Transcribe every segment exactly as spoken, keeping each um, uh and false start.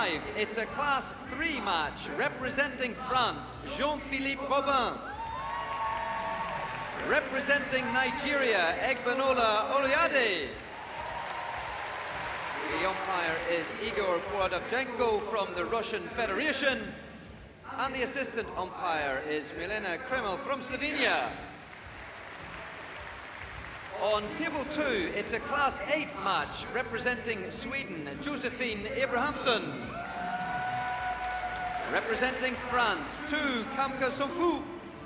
five, it's a class three match representing France, Jean-Philippe Robin. Representing Nigeria, Egbenola Oliade. The umpire is Igor Borodavchenko from the Russian Federation. And the assistant umpire is Milena Kreml from Slovenia. On table two, it's a class eight match representing Sweden, Josephine Abrahamsson. Representing France, two, Kamka Somfu.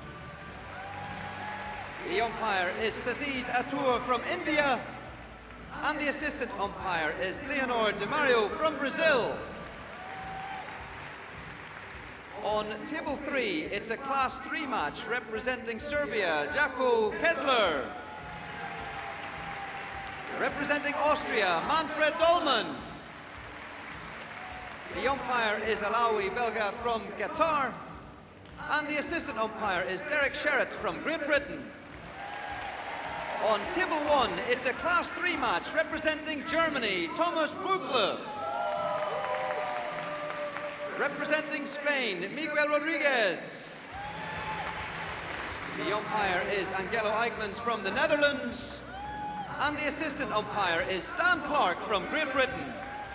The umpire is Satish Atur from India. And the assistant umpire is Leonor De Mario from Brazil. On table three, it's a class three match representing Serbia, Jako Kessler. Representing Austria, Manfred Dolman. The umpire is Alawi Belga from Qatar. And the assistant umpire is Derek Sherritt from Great Britain. On table one, it's a class three match representing Germany, Thomas BRUECHLE. Representing Spain, Miguel Rodriguez. The umpire is Angelo Eichmans from the Netherlands. And the assistant umpire is Stan Clark from Great Britain.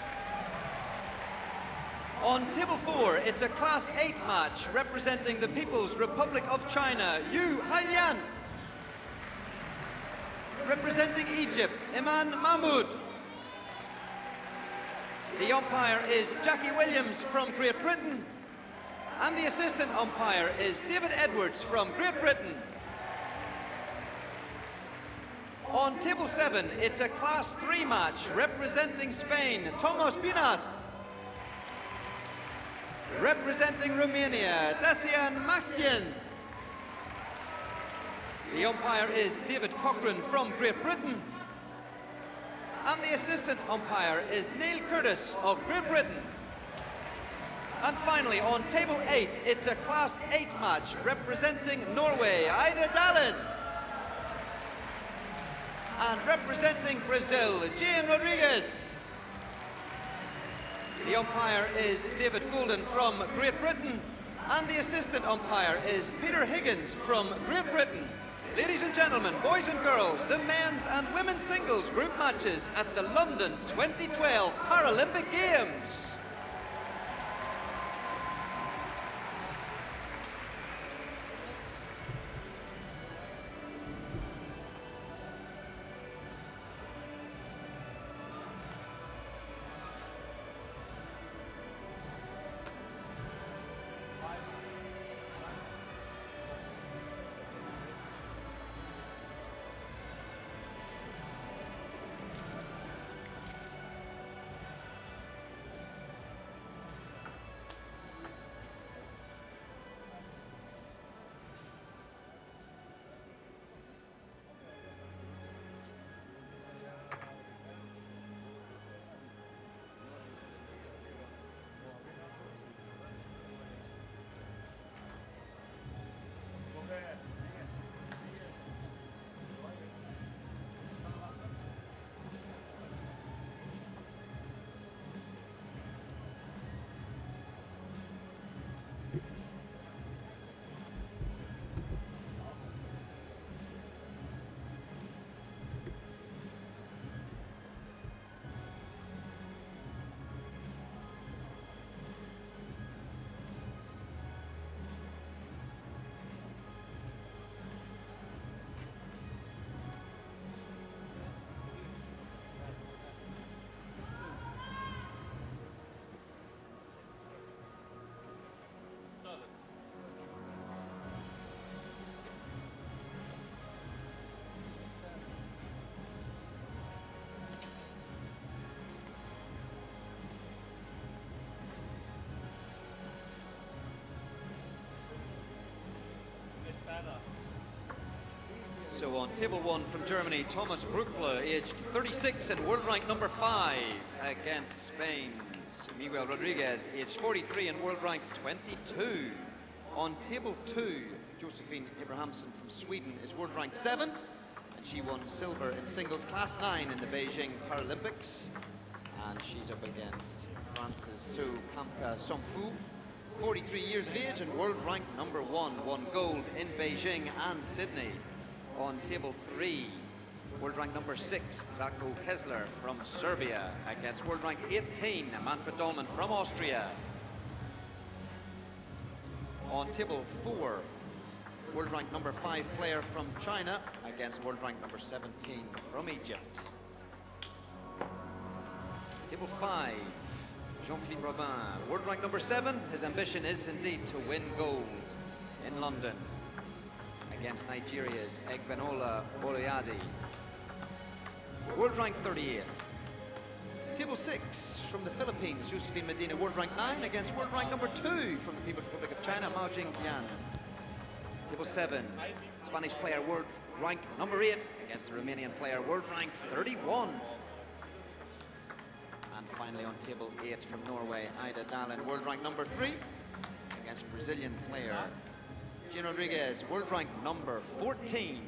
On table four, it's a class eight match representing the People's Republic of China, Yu Hailian. Representing Egypt, Iman Mahmoud. The umpire is Jackie Williams from Great Britain. And the assistant umpire is David Edwards from Great Britain. On table seven, it's a class three match representing Spain, Tomas Pinas. Representing Romania, Dacian Maxtian. The umpire is David Cochrane from Great Britain. And the assistant umpire is Neil Curtis of Great Britain. And finally, on table eight, it's a class eight match representing Norway, Ida Dalin. And representing Brazil, Jean Rodriguez. The umpire is David Golden from Great Britain. And the assistant umpire is Peter Higgins from Great Britain. Ladies and gentlemen, boys and girls, the men's and women's singles group matches at the London twenty twelve Paralympic Games. So on table one from Germany, Thomas BRUECHLE, aged thirty-six and world rank number five, against Spain's Miguel Rodriguez, aged forty-three and world ranked twenty-two. On table two, Josephine Abrahamsson from Sweden is world ranked seven, and she won silver in singles class nine in the Beijing Paralympics. And she's up against France's two uh, Song Fu, forty-three years of age and world rank number one, won gold in Beijing and Sydney. On table three, world rank number six, Zako Kesler from Serbia against world rank eighteen, Manfred Dahlmann from Austria. On table four, world rank number five player from China against world rank number seventeen from Egypt. Table five, Jean-Philippe Robin, world rank number seven. His ambition is indeed to win gold in London against Nigeria's Egbenola Oloyade. World rank thirty-eight. Table six, from the Philippines, Josephine Medina, world rank nine against world rank number two from the People's Republic of China, Mao Jingtian. Table seven, Spanish player world rank number eight against the Romanian player world rank thirty-one. And finally on table eight from Norway, Ida Dallin, world rank number three against Brazilian player Jean Rodriguez, world rank number fourteen.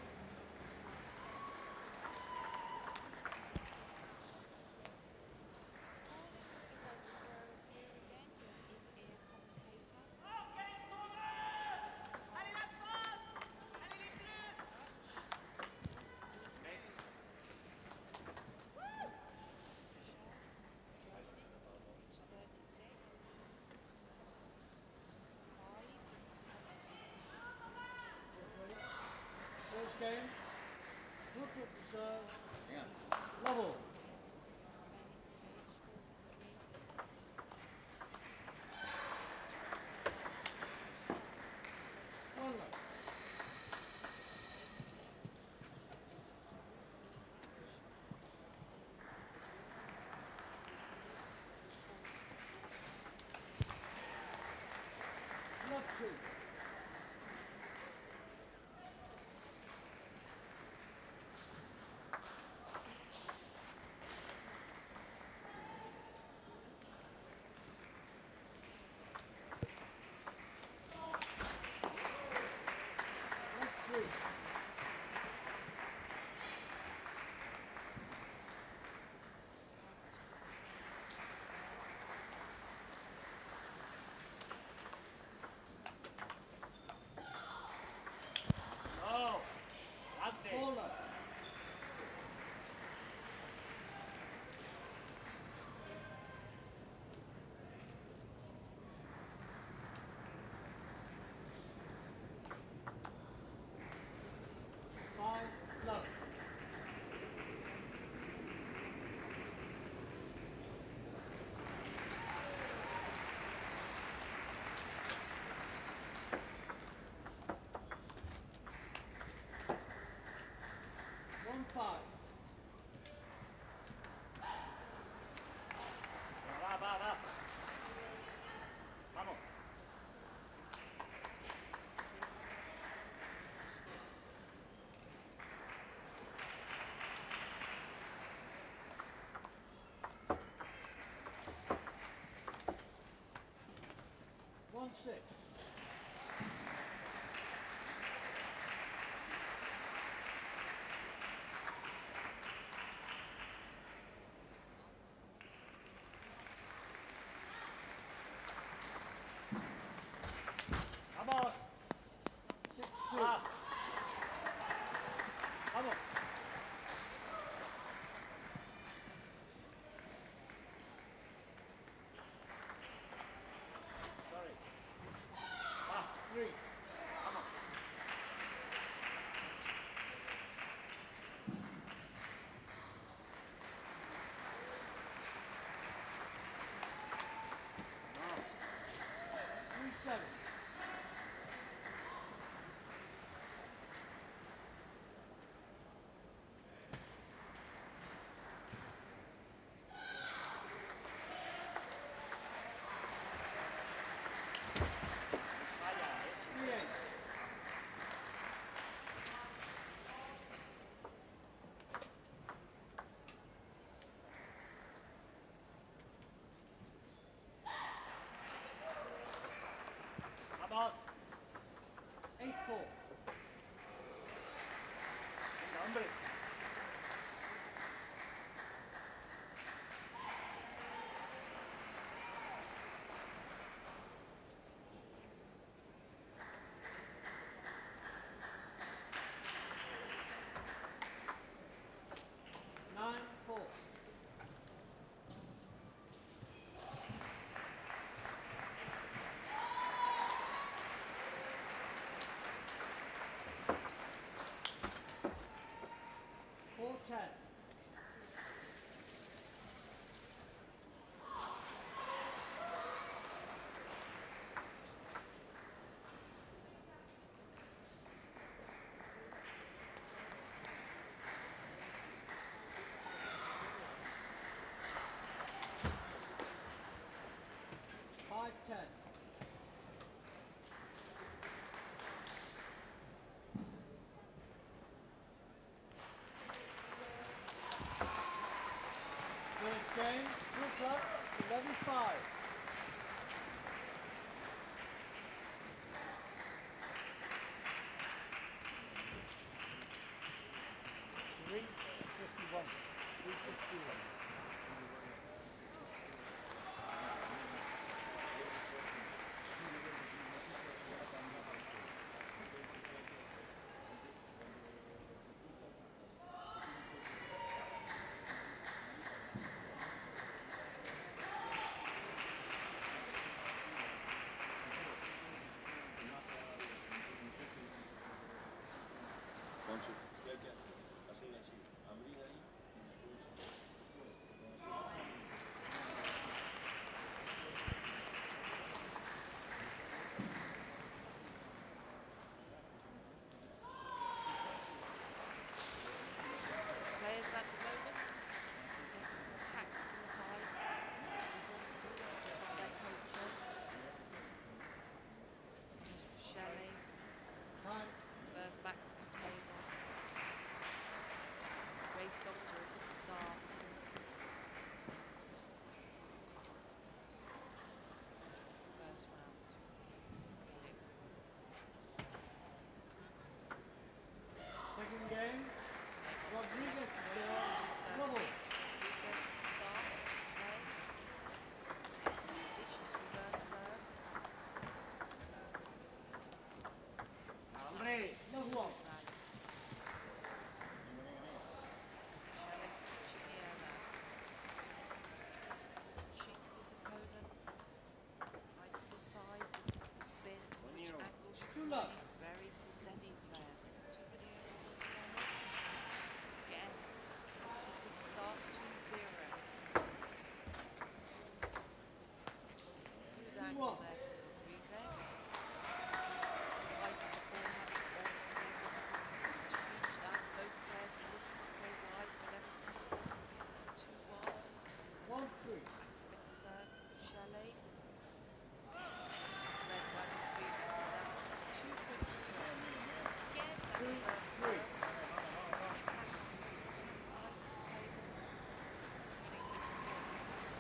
Game, group of reserve, yeah. Level. One left. Left two. Five. Va, va, va. Vamos. One six. Vamos. Six two. Ah. Vamos. Sorry. five ten. First game, group up, eleven five. three fifty-one. three fifty-one. Players at the moment getting some tactical advice from their coaches. Just for Shelley. Time. First back to the table. Raced off to a good start. This first round. Second game, Rodriguez zero, Level. Rodriguez to start. Okay. Vicious reverse serve. Andre, Level one. Right. Shelley catching the air there. Concentrating on watching his opponent. Right to the side, the spins, which angle should Two be love. very steady player. Too many errors there. Again, off to a good start, two zero. Good angle one. there for Rodriguez. Wide to the forehand, obviously difficult to reach that. Both players looking to play wide whenever possible. two one. One three. Backspin serve from Shelley. Misread by Rodriguez and now two points to go. Again, that Two, reverse three. serve. Back to the inside of the table. Winning with points.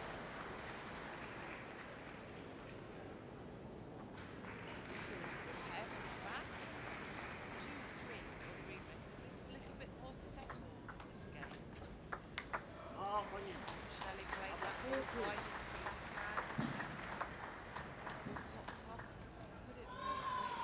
Evans back. two three. Rodriguez seems a little bit more settled in this game. Ah, coño. Shelley played that ball wide into the left hand. Ball popped up, put it where it wasn't.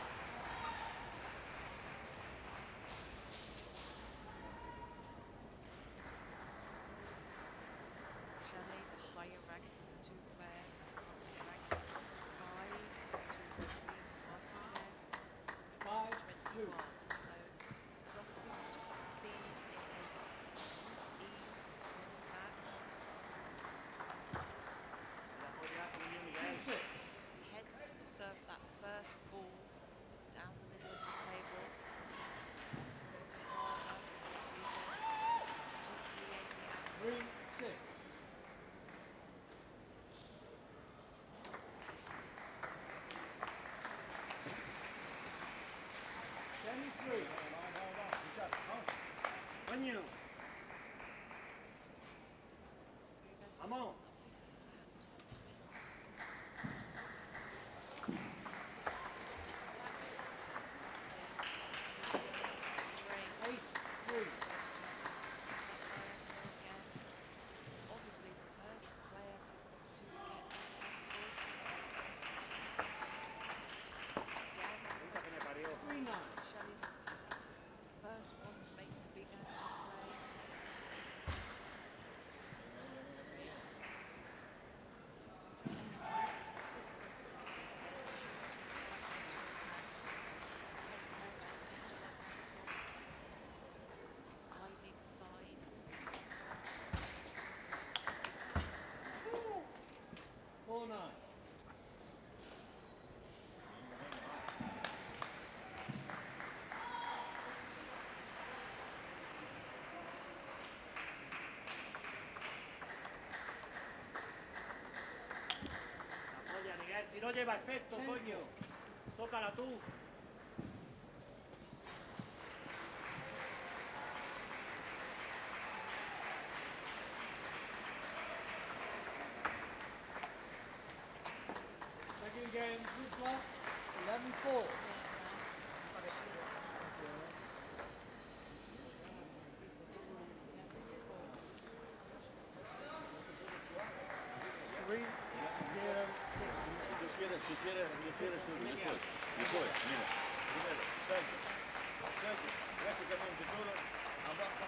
Shelley, the higher ranked of the two players, is currently ranked five to Rodrigo Martinez, Five two. twenty-one. So he's obviously the top seed in this Group E men's match. Two six. Tends to serve that first ball down the middle of the table. So it's harder for Rodriguez to create the angle. Three six. Seven three. Coño. Rodriguez Vamos. nothing Eight three. Obviously, the first player to, to get that angle. Again, Three nine. Shelley, first one to make the big angle play. Four nine. si no lleva efecto, coño. Tócala tú. Second game, group block, eleven four. Three, zero, six. Tú cierras, tú cierras, tú cierras tú, después, después, mira, primero, salto, salto, prácticamente todo, abajo.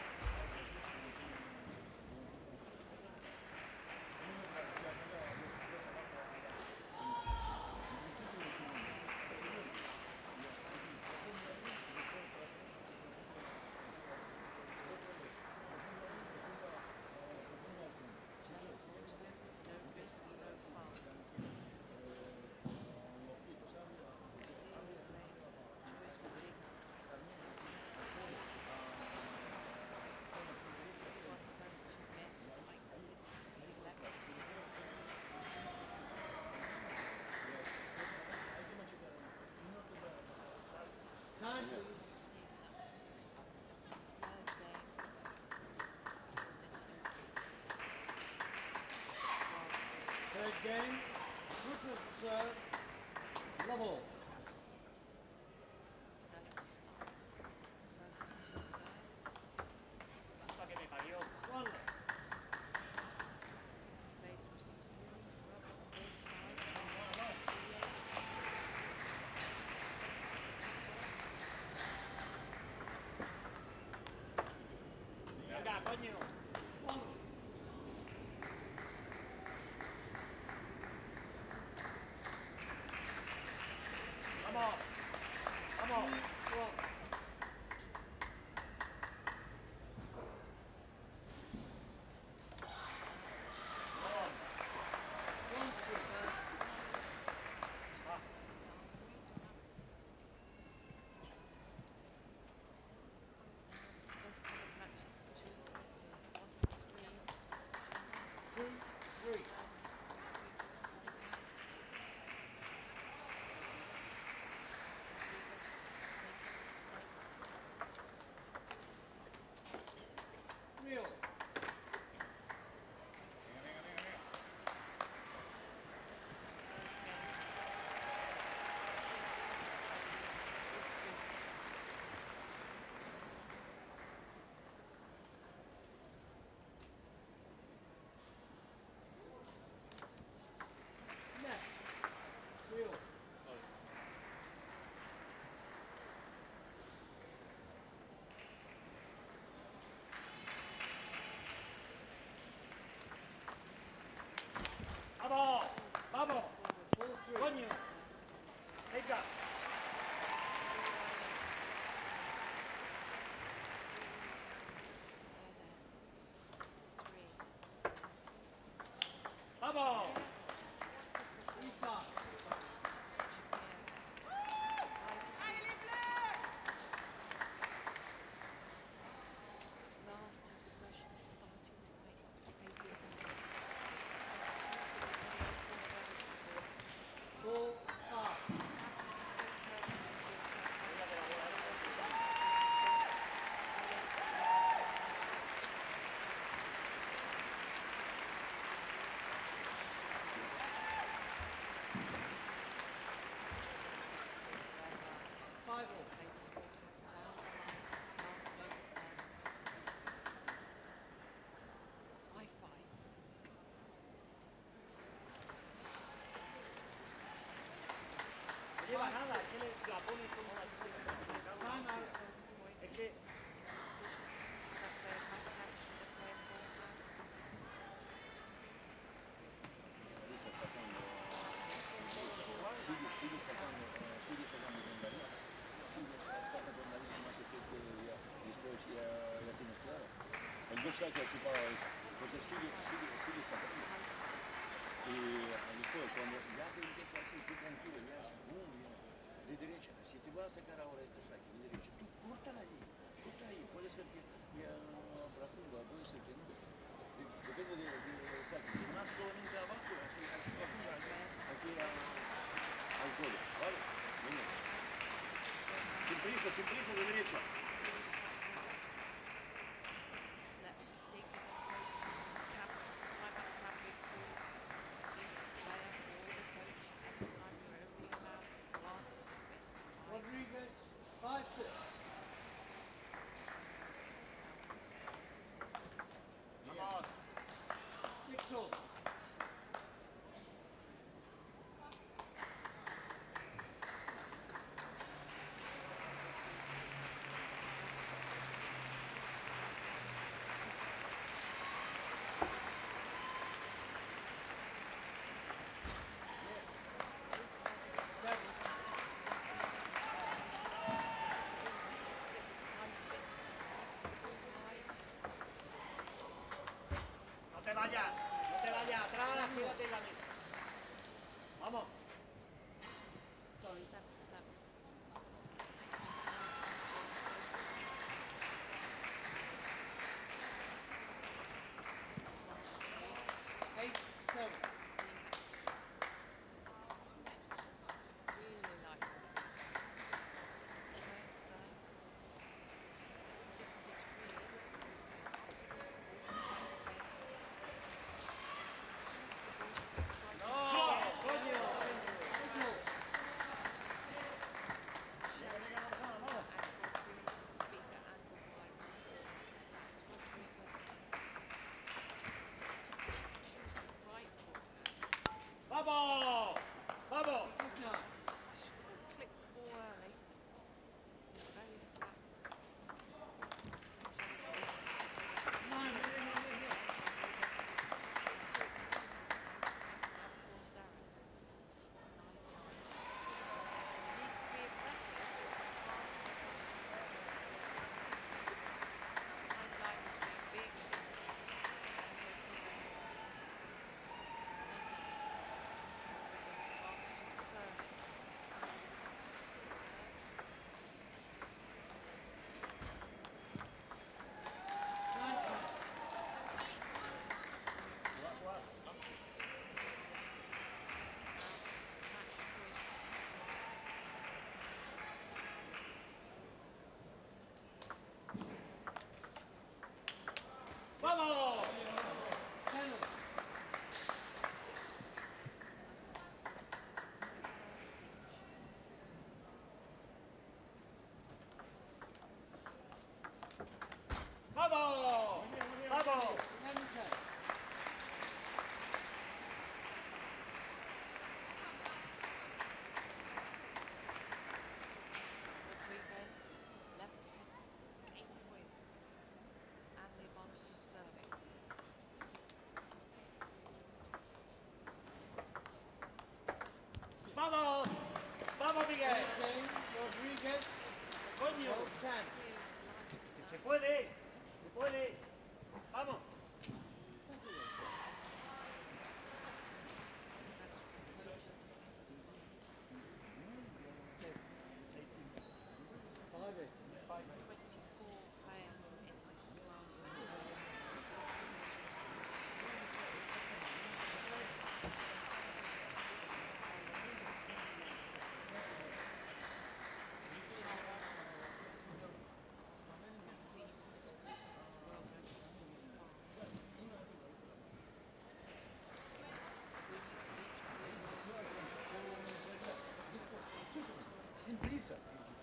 Time. Third game, group of serve, level. Hasta que me parió. One. Venga, coño. Vamos. Vamos. One. One, three. Two, three. Real. Net. Real. Vamos. Vamos. Four, three. Coño. Venga. Vamos. Three, five. Last his aggression is starting to make a difference. Four, five. Five all. No lleva nada, es que le, la pone como así. Time out. Es que Lisa sacando, sigue, sigue sacando, eh, sigue sacando con la lisa, sigue sa- saca con la lisa más efecto ya, y después ya, ya tienes claro. El dos saque ha chupado eso, entonces sigue, sigue, sigue sacando. Y después cuando ya te empieza así, tú tranquilo, ya es boom, ya, de derecha, si te va a sacar ahora este saque de derecha, tú córtala ahí, corta ahí, puede ser que ya profundo, puede ser que no. Depende del de, de saque, si más solamente abajo, así, así profundo, aquí, aquí, prisa, sin prisa, de derecha. Let us stick in the coach. Can, time up can be called to the player or the coach anytime you're only allowed one. It's best of five. Rodriguez, five six. Vamos. Six all. No te vayas, no te vayas atrás, quédate en la mesa. Vamos. Seven, seven. Eight seven. Really like it. First serve. No, coño. Vamos. Vamos. Good night. Click the ball early. Very flat. Nine. Nine ten. Vamos. Ten all. Vamos. Vamos. Eleven ten. Rodriguez, eleven ten, game point, and the advantage of serving. Vamos. Vamos, Miguel. Game. Rodriguez. Coño. twelve ten. Que se puede. Se puede. Vamos. Five eight. twenty-four players in this class. Sin prisa.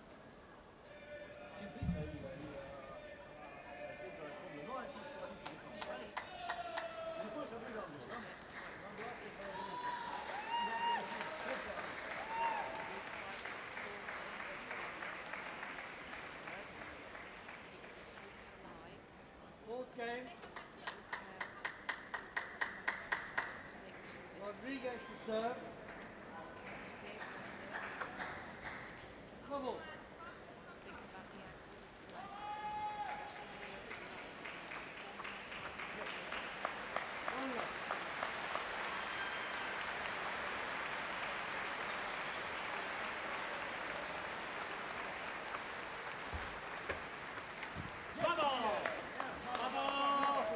Sin prisa, ahí, ahí, a- al centro del fondo. No así suavito de campo. Y después abrir dando, dando. Dando hacia para la derecha. Dando cerca. Fourth game. Rodriguez to serve. Bubble. One left. Vamos. Vamos.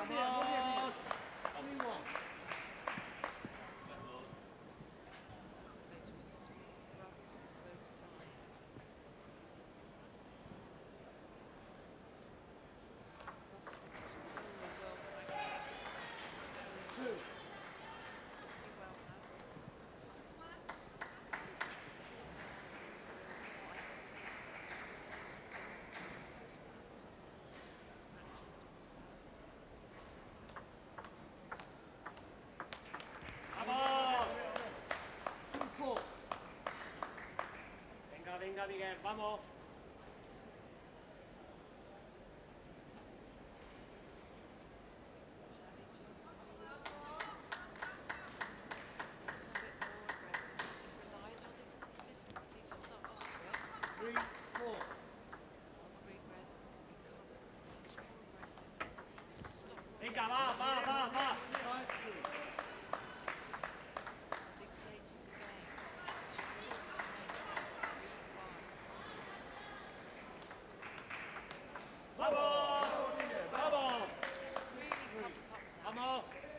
Vamos. Only one. Those were scrubbed on both sides. That's a much cooler world ranking. Two. Pretty well now. Seems to go quite as good as this first round. Match as well. Vamos. Two, four. Venga, venga, Miguel, vamos. Charlie just needs to become a bit more aggressive. He relied on his consistency to start off with. Three, four. Rodriguez to become much more aggressive. He needs to stop Venga, va, va, va, va. Five, three. dictating the game. Should also make that three five. Vamos. Vamos. Really pumped up now. Vamos.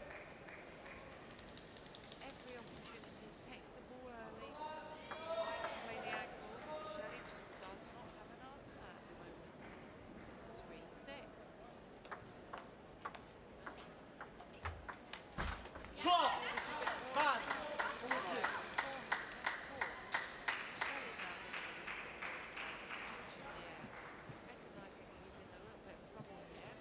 Every opportunity is taking the ball early, trying to play the angles. Shelley just does not have an answer at the moment. three six. Shot. Pass. Four six. Four. Shelley now in the air, recognising he's in a little bit of trouble here.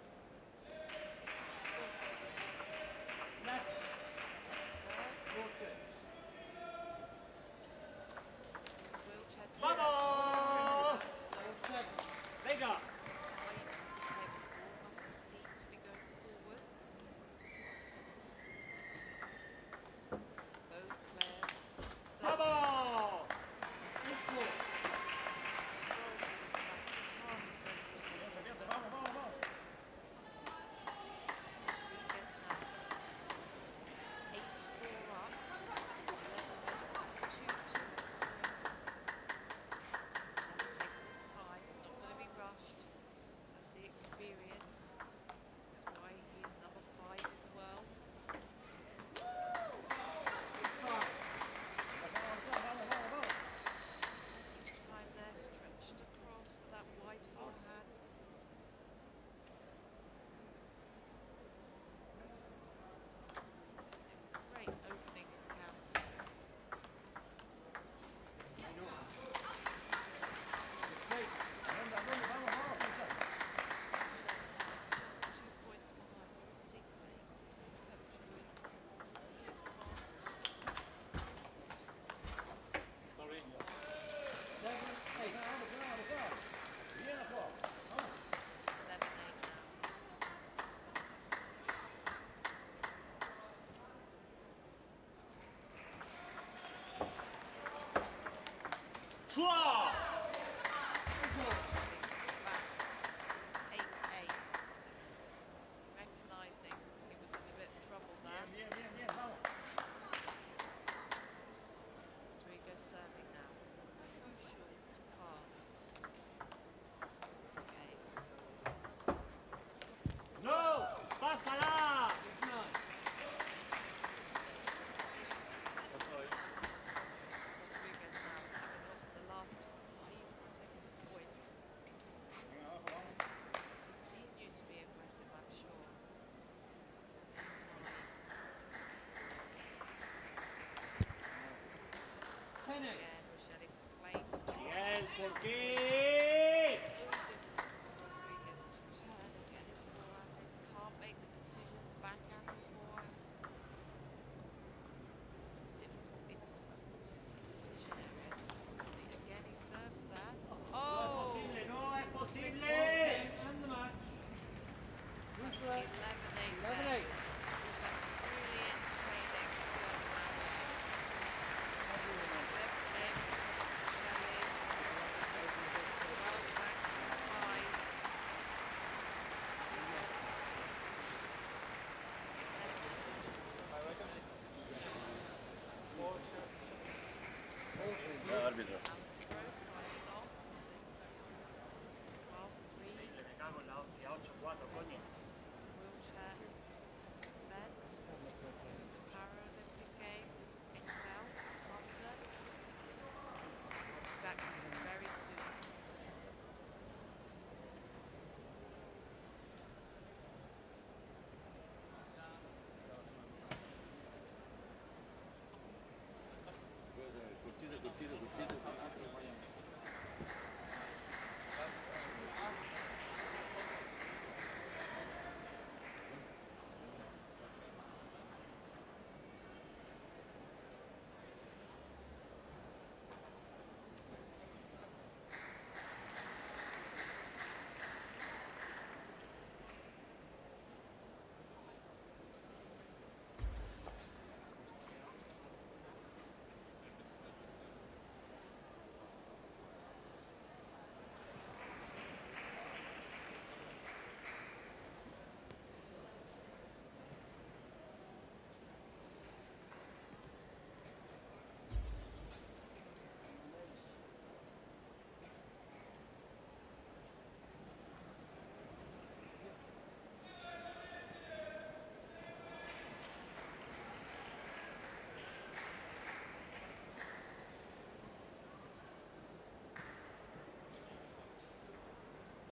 Four six. Next. Serve. Four, six. Wheelchair to Vamos. Four, seven. Venga. side of the table. Ball must be seen to be going forward. Both players serve. Vamos. Eight, four. Piensa, piensa, vamos, vamos, vamos. Rodriguez now. eight four up. eleven less two two. Taking his time. He's not going to be rushed. That's the experience. That's why he is number five in the world. Five. Time there, stretched across for that wide forehand. Great opening count. Eight. Anda, anda, vamos, vamos, piensa. Just two points behind, six eight. Coach Sorry. Seven, eight. Vamos, vamos, vamos. Bien, abajo. Vamos. eleven eight now. Shot. Back. eight eight. Recognising he was in a bit of trouble there. Bien, bien, bien, bien, vamos. Rodriguez serving now. It's a crucial part. Okay. No. Pásala. Nine. Rodriguez now having lost the last five consecutive points. Venga, abajo, vamos. Continue to be aggressive, I'm sure. Ten, eight. Again, Shelley playing the Miguel, ¿por qué? so difficult for Rodriguez to turn and get his forehand in. Can't make the decision, backhand or forehand. Difficult intercept, indecision area. Again, he serves that. No es Oh! posible, no es posible. Game and the match. Who's eleven left? eight. Eleven, eight. We've had a really entertaining first round. eleven eight. Shelley. Well back to five. Ya, árbitro. Whilst three Me cago en la hostia, ocho cuatro, coño.